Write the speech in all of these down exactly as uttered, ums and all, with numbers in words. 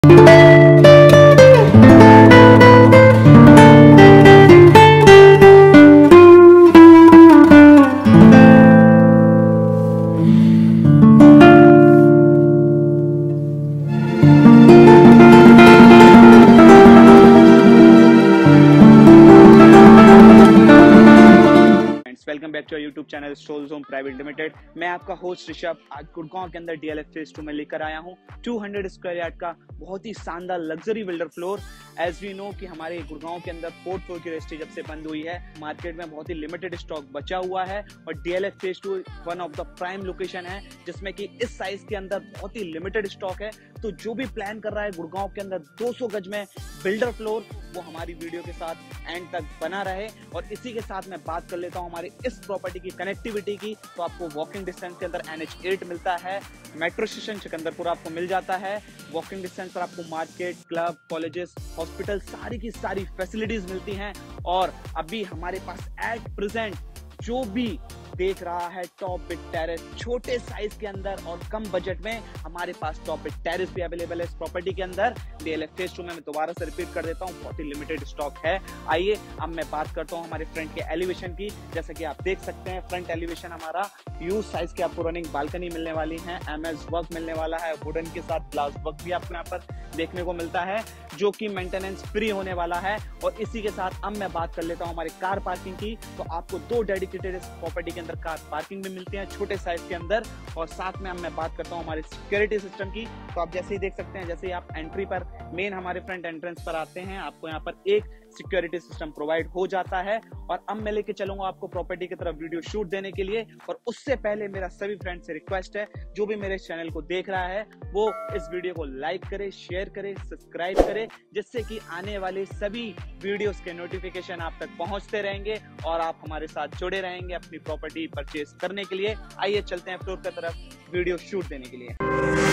Welcome back to YouTube channel Soul Zone Private Limited. मैं आपका host Rishabh आज गुड़गांव के अंदर डीएलएफ फेज टू में लेकर आया हूं दो सौ स्क्वायर यार्ड का बहुत ही शानदार luxury builder floor. As we know कि हमारे गुड़गांव के अंदर फोर्थ फ्लोर की रजिस्ट्री जब से बंद हुई है, मार्केट में बहुत ही लिमिटेड स्टॉक बचा हुआ है और DLF phase two one of the prime location है जिसमें कि इस साइज के अंदर बहुत ही लिमिटेड स्टॉक है। तो जो भी प्लान कर रहा है गुड़गांव के अंदर दो सौ गज में बिल्डर फ्लोर, वो हमारी वीडियो के साथ एंड तक बना रहे। और इसी के साथ मैं बात कर लेता हूं हमारी इस प्रॉपर्टी की कनेक्टिविटी की। तो आपको वॉकिंग डिस्टेंस के अंदर एन एच एट मिलता है, मेट्रो स्टेशन सिकंदरपुर आपको मिल जाता है। वॉकिंग डिस्टेंस पर आपको मार्केट, क्लब, कॉलेजेस, हॉस्पिटल सारी की सारी फैसिलिटीज मिलती हैं। और अभी हमारे पास एट प्रेजेंट जो भी देख रहा है टॉप बिग टेरेस छोटे साइज के अंदर और कम बजट में, हमारे पास टॉप बिग टेरेस भी अवेलेबल है इस प्रॉपर्टी के अंदर। डीएलएफ फेज टू में मैं दोबारा से रिपीट कर देता हूँ, बहुत ही लिमिटेड स्टॉक है। आइए अब मैं बात करता हूँ हमारे फ्रंट के एलिवेशन की। जैसे कि आप देख सकते हैं फ्रंट एलिवेशन हमारा यूज साइज की आपको रनिंग बालकनी मिलने वाली है, एमएस वर्क मिलने वाला है, वुडन के साथ ग्लास वर्क भी आपको यहाँ पर देखने को मिलता है जो कि मेंटेनेंस फ्री होने वाला है। और इसी के साथ अब मैं बात कर लेता हूँ हमारी कार पार्किंग की। तो आपको दो डेडिकेटेड प्रॉपर्टी के अंदर कार पार्किंग भी मिलती है छोटे साइज के अंदर। और साथ में अब मैं बात करता हूँ हमारे सिक्योरिटी सिस्टम की। तो आप जैसे ही देख सकते हैं, जैसे ही आप एंट्री पर मेन हमारे फ्रंट एंट्रेंस पर आते हैं, आपको यहाँ पर एक सिक्योरिटी सिस्टम प्रोवाइड हो जाता है। और अब मैं लेके चलूंगा आपको प्रॉपर्टी की तरफ वीडियो शूट देने के लिए। और उससे पहले मेरा सभी फ्रेंड से रिक्वेस्ट है, जो भी मेरे चैनल को देख रहा है वो इस वीडियो को लाइक करे, शेयर करे, सब्सक्राइब करे, जिससे कि आने वाले सभी वीडियोस के नोटिफिकेशन आप तक पहुंचते रहेंगे और आप हमारे साथ जुड़े रहेंगे अपनी प्रॉपर्टी परचेज करने के लिए। आइए चलते हैं फ्लोर की तरफ वीडियो शूट देने के लिए।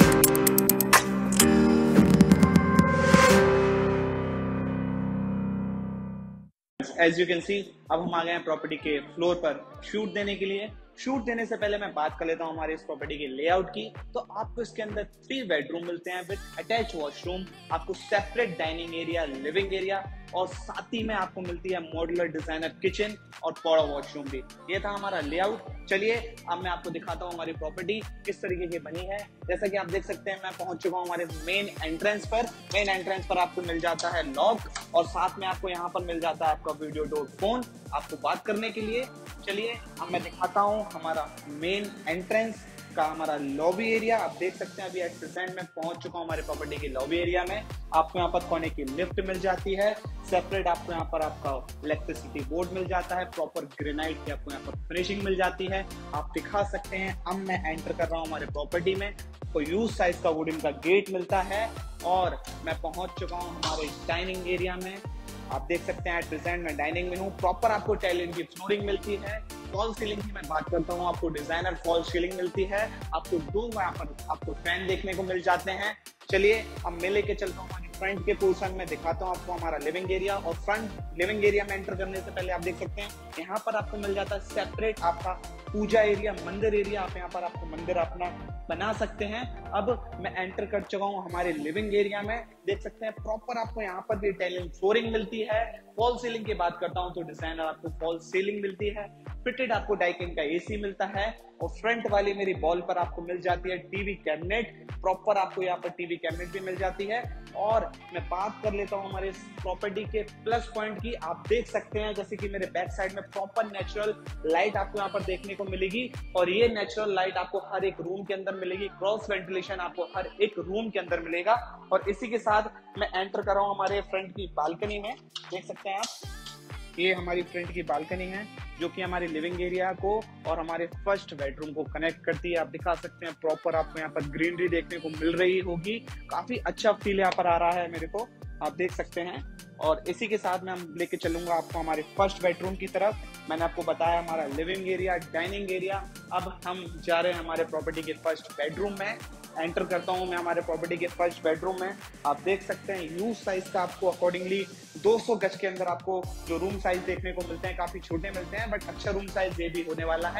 एज यू कैन सी अब हम आ गए हैं प्रॉपर्टी के फ्लोर पर शूट देने के लिए। शूट देने से पहले मैं बात कर लेता हूं हमारे इस प्रॉपर्टी के लेआउट की। तो आपको इसके अंदर थ्री बेडरूम मिलते हैं विद अटैच वॉशरूम, आपको separate dining area, living area और साथ ही में आपको मिलती है मॉड्यूलर डिजाइनर किचन और बड़ा वॉशरूम भी। ये था हमारा लेआउट। चलिए अब मैं आपको दिखाता हूँ हमारी प्रॉपर्टी किस तरीके की बनी है। जैसा कि आप देख सकते हैं मैं पहुंच चुका हूँ हमारे मेन एंट्रेंस पर। मेन एंट्रेंस पर आपको मिल जाता है लॉक और साथ में आपको यहाँ पर मिल जाता है आपका वीडियो डोर फोन आपको बात करने के लिए। चलिए अब मैं दिखाता हूँ हमारा मेन एंट्रेंस का हमारा लॉबी एरिया। आप देख सकते हैं अभी एट प्रेजेंट में पहुंच चुका हूं हमारे प्रॉपर्टी के लॉबी एरिया में। आपको यहाँ पर कोने की लिफ्ट मिल जाती है, सेपरेट आपको यहाँ पर आपका इलेक्ट्रिसिटी बोर्ड मिल जाता है, प्रॉपर ग्रेनाइट की आपको यहाँ पर फिनिशिंग मिल जाती है। आप दिखा सकते हैं अब मैं एंटर कर रहा हूँ हमारे प्रॉपर्टी में, तो यूज साइज का वुडन का गेट मिलता है और मैं पहुंच चुका हूँ हमारे डाइनिंग एरिया में। आप देख सकते हैं एट प्रेजेंट मैं डाइनिंग में हूँ। प्रॉपर आपको टाइलिंग की फ्लोरिंग मिलती है। फॉल सीलिंग की मैं बात करता हूँ, आपको डिजाइनर फॉल सीलिंग मिलती है। आपको दो यहाँ पर आपको फैन देखने को मिल जाते हैं। चलिए अब मैं लेके चलता हूँ हमारी फ्रंट के पोर्शन में, दिखाता हूँ आपको हमारा लिविंग एरिया। और फ्रंट लिविंग एरिया में एंटर करने से पहले आप देख सकते हैं यहाँ पर आपको मिल जाता है सेपरेट आपका पूजा एरिया, मंदिर एरिया। आप यहाँ पर आपको मंदिर अपना बना सकते हैं। अब मैं एंटर कर चुका हूँ हमारे लिविंग एरिया में। देख सकते हैं प्रॉपर आपको यहाँ पर भी टाइलिंग फ्लोरिंग मिलती है। फॉल सीलिंग की बात करता हूँ तो डिजाइनर आपको फॉल सीलिंग मिलती है, फिटेड आपको डाइकिन का एसी मिलता है। और फ्रंट वाली मेरी वॉल पर आपको मिल जाती है टीवी कैबिनेट, प्रॉपर आपको यहाँ पर टीवी कैबिनेट भी मिल जाती है। और मैं बात कर लेता हूँ हमारे प्रॉपर्टी के प्लस पॉइंट की। आप देख सकते हैं जैसे कि मेरे बैक साइड में प्रॉपर नेचुरल लाइट आपको यहाँ पर देखने को मिलेगी और ये नेचुरल लाइट आपको हर एक रूम के अंदर मिलेगी। क्रॉस वेंटिलेशन आपको हर एक रूम के अंदर मिलेगा। और इसी के साथ मैं एंटर कर रहा हूँ हमारे फ्रंट की बालकनी में। देख सकते हैं आप, ये हमारी फ्रंट की बालकनी है जो कि हमारे लिविंग एरिया को और हमारे फर्स्ट बेडरूम को कनेक्ट करती है। आप दिखा सकते हैं प्रॉपर आपको यहाँ पर ग्रीनरी देखने को मिल रही होगी, काफी अच्छा फील यहाँ पर आ रहा है मेरे को, आप देख सकते हैं। और इसी के साथ मैं हम लेके चलूंगा आपको हमारे फर्स्ट बेडरूम की तरफ। मैंने आपको बताया हमारा लिविंग एरिया, डाइनिंग एरिया। अब हम जा रहे हैं हमारे प्रॉपर्टी के फर्स्ट बेडरूम में। एंटर करता हूं मैं हमारे प्रॉपर्टी के फर्स्ट बेडरूम में। आप देख सकते हैं यूज साइज का आपको अकॉर्डिंगली दो सौ गज के अंदर आपको जो रूम साइज देखने को मिलते हैं काफी छोटे मिलते हैं, बट अच्छा रूम साइज ये भी होने वाला है।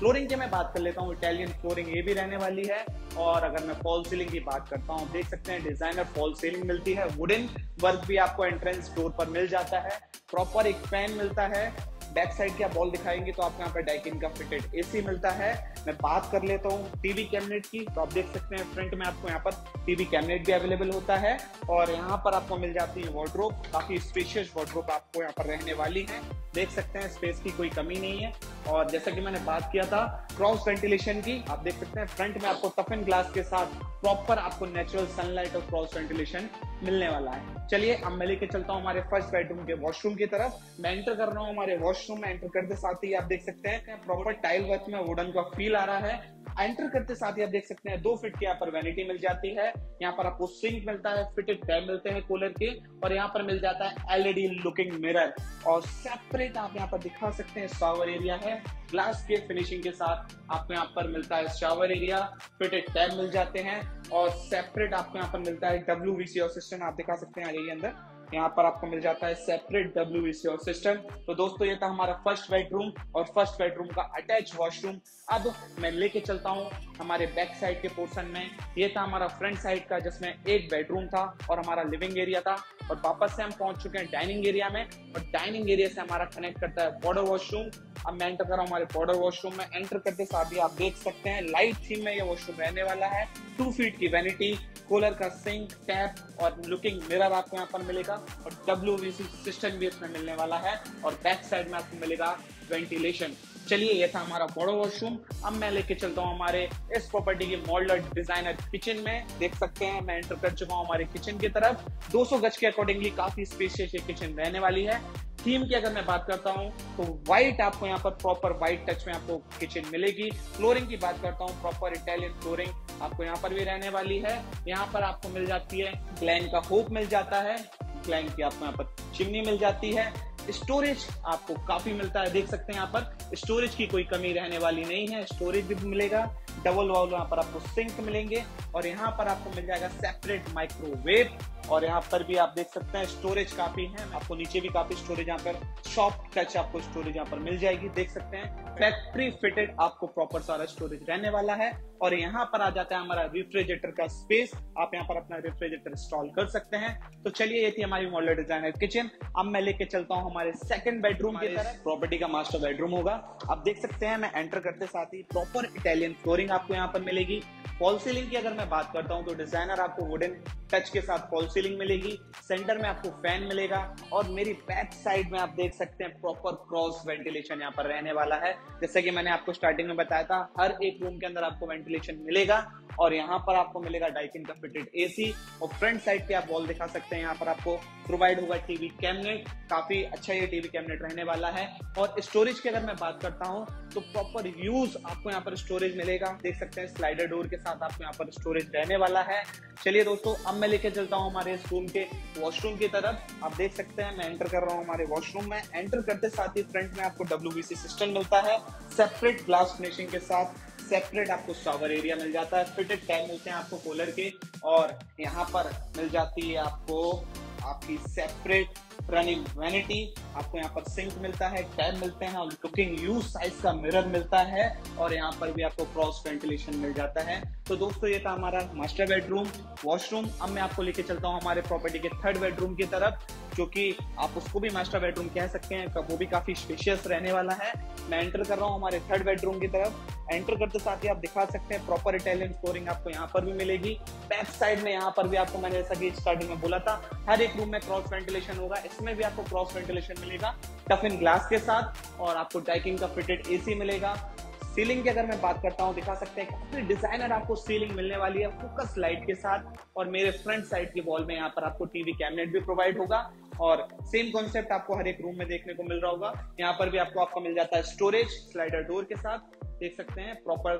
फ्लोरिंग की मैं बात कर लेता हूँ, इटालियन फ्लोरिंग ये भी रहने वाली है। और अगर मैं फॉल सीलिंग की बात करता हूँ, देख सकते हैं डिजाइनर फॉल सीलिंग मिलती है, वुडन वर्क भी आपको एंट्रेंस डोर पर मिल जाता है, प्रॉपर एक फैन मिलता है। बैक साइड की आप वॉल दिखाएंगे तो आपको यहाँ पे डाइकिन का फिटेड एसी मिलता है। मैं बात कर लेता हूँ टीवी कैबिनेट की, तो आप देख सकते हैं फ्रंट में आपको यहाँ पर टीवी कैबिनेट भी अवेलेबल होता है और यहाँ पर आपको मिल जाती है वार्डरोब, काफी स्पेशियस वार्डरोब आपको यहाँ पर रहने वाली है। देख सकते हैं स्पेस की कोई कमी नहीं है। और जैसा कि मैंने बात किया था क्रॉस वेंटिलेशन की, आप देख सकते हैं फ्रंट में आपको टफन ग्लास के साथ प्रॉपर आपको नेचुरल सनलाइट और क्रॉस वेंटिलेशन मिलने वाला है। चलिए अब मैं लेके चलता हूँ हमारे फर्स्ट बेडरूम के वॉशरूम की तरफ। मैं एंटर कर रहा हूँ हमारे वॉशरूम में। एंटर करते साथ ही आप देख सकते हैं प्रॉपर टाइल वर्क में वुडन का फील आ रहा है। एंटर करते साथ ही आप देख सकते हैं दो फीट की यहाँ पर वैनिटी मिल जाती है। यहाँ पर आपको सिंक मिलता है, फिटेड टैब मिलते हैं कूलर के, और यहाँ पर मिल जाता है एलईडी लुकिंग मिरर। और सेपरेट आप यहाँ पर दिखा सकते हैं शावर एरिया है, ग्लास के फिनिशिंग के साथ आपको यहाँ पर मिलता है शावर एरिया, फिटेड टैब मिल जाते हैं और सेपरेट आपको यहाँ पर मिलता है डब्ल्यूवीसी और सिस्टम। आप दिखा सकते हैं आ जाइए अंदर, यहाँ पर आपको मिल जाता है सेपरेट डब्ल्यूवीसी और सिस्टम। तो दोस्तों ये था हमारा फर्स्ट बेडरूम और फर्स्ट बेडरूम का अटैच वॉशरूम। अब मैं लेके चलता हूँ हमारे बैक साइड के पोर्शन में। ये था हमारा फ्रंट साइड का, जिसमें एक बेडरूम था और हमारा लिविंग एरिया था। और वापस से हम पहुंच चुके हैं डाइनिंग एरिया में, और डाइनिंग एरिया से हमारा कनेक्ट करता है बॉर्डर वॉशरूम। अब मैं एंटर कर रहा हूँ हमारे बॉर्डर वॉशरूम में। एंटर करते साथ ही आप देख सकते हैं लाइट थीम में ये वॉशरूम रहने वाला है। टू फीट की वैनिटी, कूलर का सिंक, टैप और लुकिंग मिरर आपको यहाँ पर मिलेगा और डब्ल्यूवीसी सिस्टम भी इसमें मिलने वाला है। और बैक साइड में आपको मिलेगा वेंटिलेशन। चलिए ये था हमारा बड़ा वॉशरूम। अब मैं लेके चलता हूँ हमारे इस प्रॉपर्टी की मॉडलर डिजाइनर किचन में। देख सकते हैं मैं एंटर कर चुका हूँ हमारे किचन की तरफ। दो सौ गज के अकॉर्डिंगली काफी स्पेशियस ये किचन रहने वाली है। थीम की अगर मैं बात करता हूँ तो व्हाइट आपको यहाँ पर प्रॉपर व्हाइट टच में आपको किचन मिलेगी। फ्लोरिंग की बात करता हूँ, प्रॉपर इटालियन फ्लोरिंग आपको यहाँ पर भी रहने वाली है। यहाँ पर आपको मिल जाती है ग्लैन का होप मिल जाता है, ग्लैन की आपको यहाँ पर चिमनी मिल जाती है। स्टोरेज आपको काफी मिलता है, देख सकते हैं यहाँ पर स्टोरेज की कोई कमी रहने वाली नहीं है, स्टोरेज भी मिलेगा। डबल वॉल यहाँ पर आपको सिंक मिलेंगे और यहाँ पर आपको मिल जाएगा सेपरेट माइक्रोवेव। और यहाँ पर भी आप देख सकते हैं स्टोरेज काफी है, आपको नीचे भी काफी स्टोरेज यहाँ पर सॉफ्ट टच आपको स्टोरेज यहाँ पर मिल जाएगी। देख सकते हैं फैक्ट्री फिटेड आपको प्रॉपर सारा स्टोरेज रहने वाला है। और यहाँ पर आ जाता है हमारा रेफ्रिजरेटर का स्पेस, आप यहाँ पर अपना रेफ्रिजरेटर इंस्टॉल कर सकते हैं। तो चलिए ये थी हमारी मॉडलर डिजाइनर किचन। अब मैं लेके चलता हूँ हमारे सेकंड बेडरूम की तरफ। प्रॉपर्टी का मास्टर बेडरूम होगा। आप देख सकते हैं मैं एंटर करते साथ ही प्रॉपर इटालियन फ्लोरिंग आपको यहाँ पर मिलेगी। फॉल सीलिंग की अगर मैं बात करता हूँ तो डिजाइनर आपको वुडन टच के साथ फॉल सीलिंग मिलेगी। सेंटर में आपको फैन मिलेगा और मेरी बैक साइड में आप देख सकते हैं प्रॉपर क्रॉस वेंटिलेशन यहाँ पर रहने वाला है। जैसे कि मैंने आपको स्टार्टिंग में बताया था, हर एक रूम के अंदर आपको वेंटिलेशन मिलेगा। और यहाँ पर आपको मिलेगा डाइकिन का फिटेड एसी। और फ्रंट साइड पे आप वॉल दिखा सकते हैं, यहाँ पर आपको प्रोवाइड होगा टीवी कैबिनेट। काफी अच्छा ये टीवी कैबिनेट रहने वाला है। और स्टोरेज की अगर मैं बात करता हूँ तो प्रॉपर यूज आपको यहाँ पर स्टोरेज मिलेगा। देख सकते हैं स्लाइडर डोर के साथ आपको यहाँ पर स्टोरेज रहने वाला है। चलिए दोस्तों अब मैं लेके चलता हूँ हमारे इस रूम के वॉशरूम की तरफ। आप देख सकते हैं मैं एंटर कर रहा हूँ हमारे वॉशरूम में। एंटर करते साथ ही फ्रंट में आपको डब्ल्यूवीसी सिस्टम मिलता है, सेपरेट ग्लास फिनिशिंग के साथ। सेपरेट आपको शावर एरिया मिल जाता है, फिटेड टैब मिलते हैं आपको कूलर के। और यहाँ पर मिल जाती है आपको आपकी सेपरेट रनिंग वैनिटी। आपको यहाँ पर सिंक मिलता है, टैब मिलते हैं और लुकिंग यू साइज का मिरर मिलता है। और यहाँ पर भी आपको क्रॉस वेंटिलेशन मिल जाता है। तो दोस्तों ये था हमारा मास्टर बेडरूम वॉशरूम। अब मैं आपको लेके चलता हूँ हमारे प्रॉपर्टी के थर्ड बेडरूम की तरफ, जो कि आप उसको भी मास्टर बेडरूम कह सकते हैं, वो भी काफी स्पेशियस रहने वाला है। मैं एंटर कर रहा हूँ हमारे थर्ड बेडरूम की तरफ। एंटर करते साथ ही आप दिखा सकते हैं प्रॉपर इटालियन फ्लोरिंग आपको यहाँ पर भी मिलेगी। बैक साइड में यहाँ पर भी आपको मैंने जैसा कि स्टार्टिंग में बोला था, हर एक रूम में क्रॉस वेंटिलेशन होगा। इसमें भी आपको क्रॉस वेंटिलेशन मिलेगा टफिन ग्लास के साथ। और आपको डाइकिन का फिटेड एसी मिलेगा। सीलिंग की अगर मैं बात करता हूँ दिखा सकते हैं काफी डिजाइनर आपको सीलिंग मिलने वाली है फोकस लाइट के साथ। और मेरे फ्रंट साइड की वॉल में यहाँ पर आपको टीवी कैबिनेट भी प्रोवाइड होगा। और सेम कॉन्सेप्ट आपको हर एक रूम में देखने को मिल रहा होगा। यहाँ पर भी आपको आपको मिल जाता है स्टोरेज स्लाइडर डोर के साथ। देख सकते हैं प्रॉपर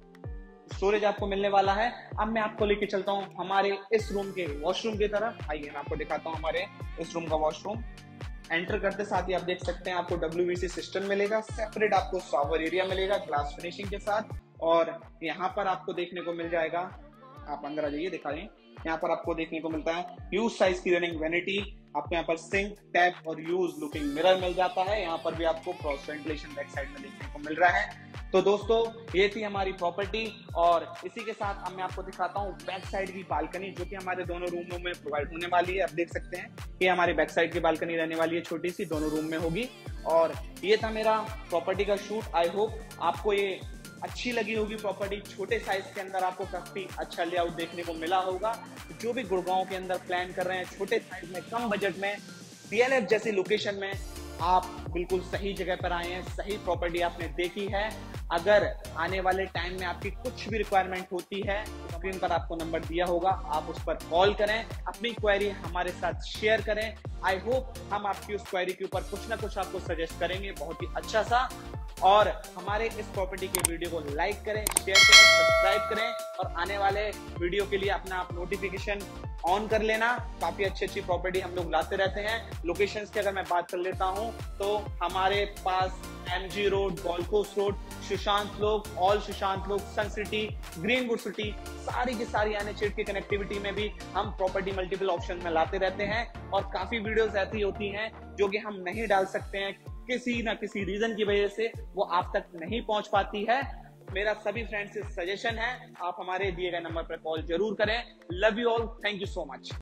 स्टोरेज आपको मिलने वाला है। अब मैं आपको लेके चलता हूँ हमारे इस रूम के वॉशरूम की तरफ। आइए मैं आपको दिखाता हूँ हमारे इस रूम का वॉशरूम। एंटर करते साथ ही आप देख सकते हैं आपको डब्ल्यूवीसी सिस्टम मिलेगा, सेपरेट आपको शावर एरिया मिलेगा ग्लास फिनिशिंग के साथ। और यहाँ पर आपको देखने को मिल जाएगा, आप अंदर आ जाइए दिखा दें, यहाँ पर आपको देखने को मिलता है यूज साइज की रनिंग वैनिटी। आपको यहाँ पर सिंक टैप और यूज लुकिंग मिरर मिल जाता है। यहाँ पर भी आपको क्रॉस वेंटिलेशन बैक साइड में देखने को मिल रहा है। तो दोस्तों ये थी हमारी प्रॉपर्टी और इसी के साथ अब मैं आपको दिखाता हूँ बैक साइड की बालकनी जो कि हमारे दोनों रूमों में प्रोवाइड होने वाली है। आप देख सकते हैं कि हमारी बैक साइड की बालकनी रहने वाली है, छोटी सी, दोनों रूम में होगी। और ये था मेरा प्रॉपर्टी का शूट। आई होप आपको ये अच्छी लगी होगी प्रॉपर्टी। छोटे साइज के अंदर आपको काफी अच्छा लेआउट देखने को मिला होगा। जो भी गुड़गांव के अंदर प्लान कर रहे हैं छोटे साइज में, कम बजट में, डीएलएफ जैसी लोकेशन में, आप बिल्कुल सही जगह पर आए हैं, सही प्रॉपर्टी आपने देखी है। अगर आने वाले टाइम में आपकी कुछ भी रिक्वायरमेंट होती है, स्क्रीन पर आपको नंबर दिया होगा, आप उस पर कॉल करें, अपनी क्वेरी हमारे साथ शेयर करें। आई होप हम आपकी उस क्वेरी के ऊपर कुछ ना कुछ आपको सजेस्ट करेंगे बहुत ही अच्छा सा। और हमारे इस प्रॉपर्टी के वीडियो को लाइक करें, शेयर करें, सब्सक्राइब करें और आने वाले वीडियो के लिए अपना आप नोटिफिकेशन ऑन कर लेना। काफी अच्छी अच्छी प्रॉपर्टी हम लोग लाते रहते हैं। लोकेशंस की अगर मैं बात कर लेता हूं तो हमारे पास MG road, Gold Coast road, Sushant Lok, all Sushant लोक, सन सिटी, ग्रीनवुड सिटी, सारी की सारी यानी चिट की कनेक्टिविटी में भी हम प्रॉपर्टी मल्टीपल ऑप्शन में लाते रहते हैं। और काफी वीडियोस ऐसी होती हैं जो कि हम नहीं डाल सकते हैं, किसी ना किसी रीजन की वजह से वो आप तक नहीं पहुंच पाती है। मेरा सभी फ्रेंड्स से सजेशन है, आप हमारे दिए गए नंबर पर कॉल जरूर करें। Love you all, thank you so much.